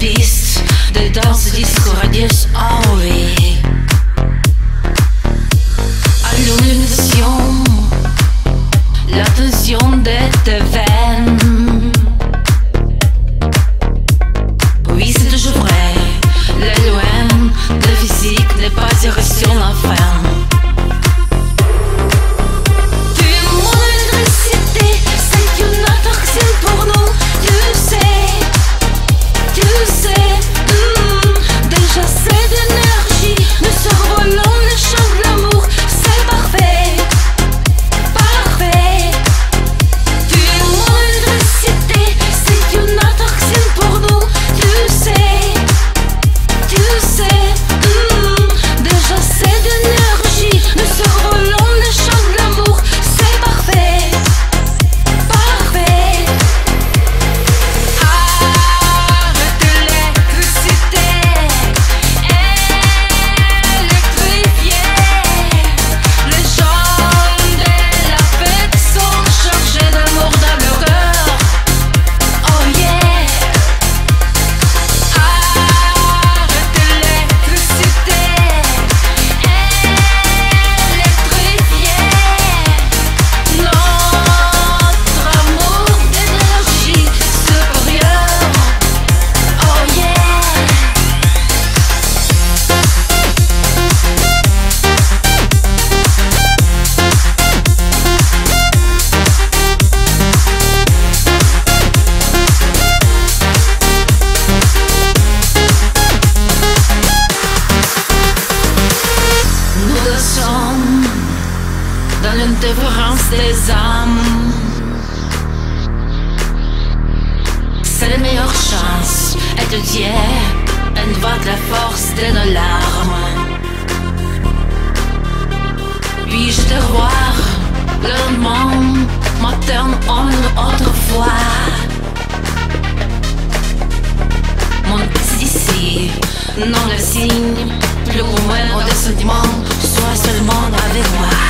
pistes de danse disco radieuse, oh oui. Illumination, l'attention de tes veines. Oui, c'est toujours vrai, le loin de physique n'est pas sur la fin. Dans l'indifférence des âmes, c'est la meilleure chance. Étudier une voix de la force de nos larmes. Puis-je te revoir le lendemain matin en une autre fois? Mon petit d'ici, non le signe, plus ou moins des sentiments, sois seulement avec moi.